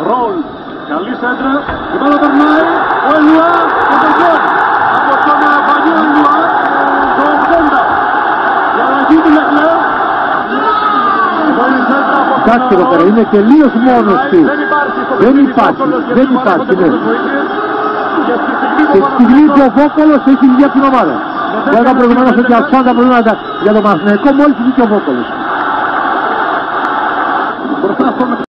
Ρόλ. Καλή σέντρα. Η μπάλα περνάει. Ο Ελουά και το γκολ. Από τον Πανιό Ελουά το 80. Η αλλαγή του Λεκλέρ. Κοιτάξτε εδώ πέρα, είναι τελείως μόνος του. Δεν υπάρχει, ναι. Και στη στιγμή που ο Βόκολος έχει βγει από την ομάδα. Βέβαια προηγουμένως ότι αυξάνουν τα προβλήματα για τον Παναθηναϊκό, μόλις βγήκε ο Βόκολος.